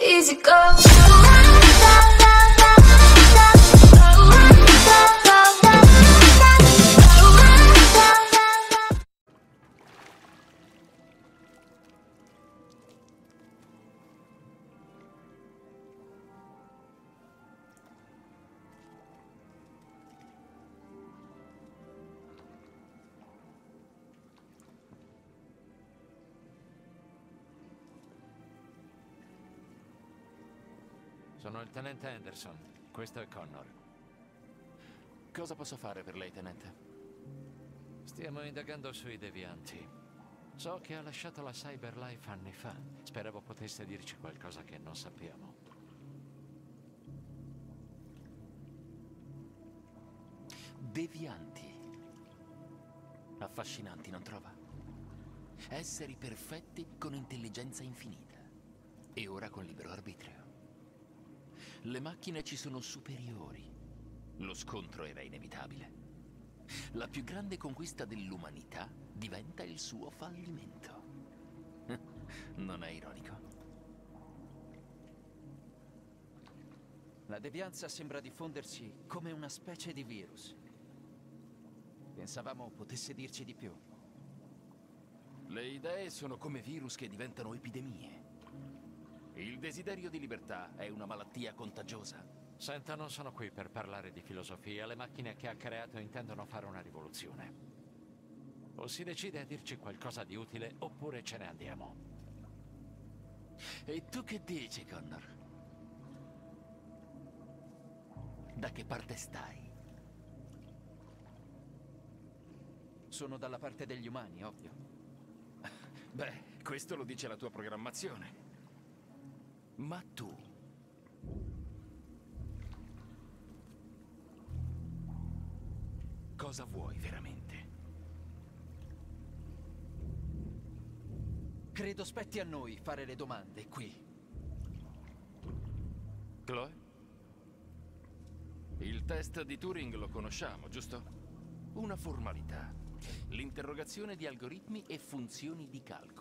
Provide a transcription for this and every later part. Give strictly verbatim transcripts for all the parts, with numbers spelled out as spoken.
easy go. Sono il tenente Anderson. Questo è Connor. Cosa posso fare per lei, tenente? Stiamo indagando sui devianti. So che ha lasciato la Cyberlife anni fa. Speravo potesse dirci qualcosa che non sappiamo. Devianti. Affascinanti, non trova? Esseri perfetti con intelligenza infinita. E ora con libero arbitrio. Le macchine ci sono superiori. Lo scontro era inevitabile. La più grande conquista dell'umanità diventa il suo fallimento. Non è ironico? La devianza sembra diffondersi come una specie di virus. Pensavamo potesse dirci di più. Le idee sono come virus che diventano epidemie. Il desiderio di libertà è una malattia contagiosa. Senta, non sono qui per parlare di filosofia. Le macchine che ha creato intendono fare una rivoluzione. O si decide a dirci qualcosa di utile, oppure ce ne andiamo. E tu che dici, Connor? Da che parte stai? Sono dalla parte degli umani, ovvio. Beh, questo lo dice la tua programmazione. Ma tu... cosa vuoi veramente? Credo spetti a noi fare le domande qui. Chloe? Il test di Turing lo conosciamo, giusto? Una formalità. L'interrogazione di algoritmi e funzioni di calcolo.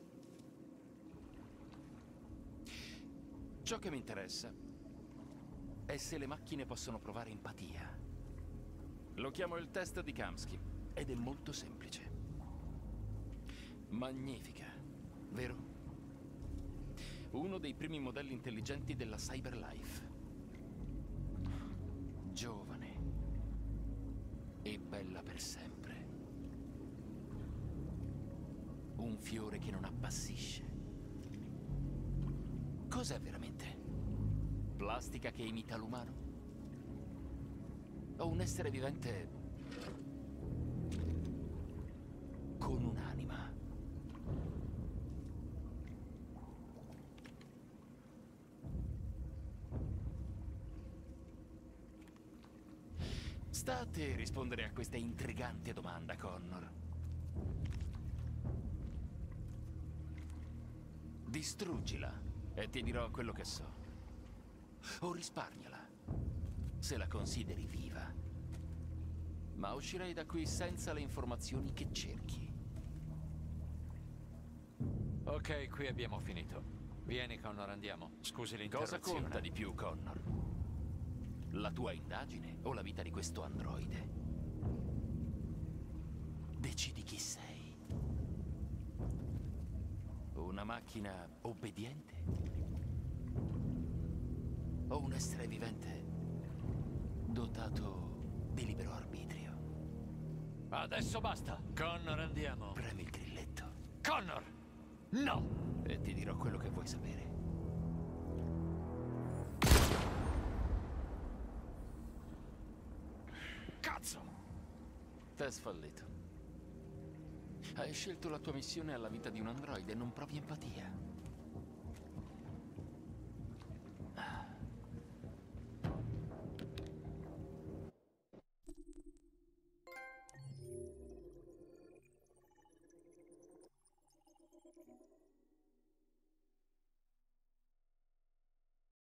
Ciò che mi interessa è se le macchine possono provare empatia. Lo chiamo il test di Kamsky ed è molto semplice. Magnifica, vero? Uno dei primi modelli intelligenti della Cyberlife. Giovane e bella per sempre. Un fiore che non appassisce. Cos'è veramente? Plastica che imita l'umano? O un essere vivente con un'anima? Sta a te rispondere a questa intrigante domanda, Connor. Distruggila e ti dirò quello che so. O risparmiala, se la consideri viva. Ma uscirei da qui senza le informazioni che cerchi. Ok, qui abbiamo finito. Vieni, Connor, andiamo. Scusi Cosa l'interruzione. conta di più, Connor? La tua indagine o la vita di questo androide? Decidi chi sei. Una macchina obbediente? O un essere vivente dotato di libero arbitrio? Adesso basta. Connor, andiamo. Premi il grilletto Connor! No! e ti dirò quello che vuoi sapere. Cazzo! Test fallito. Hai scelto la tua missione alla vita di un androide e non provi empatia.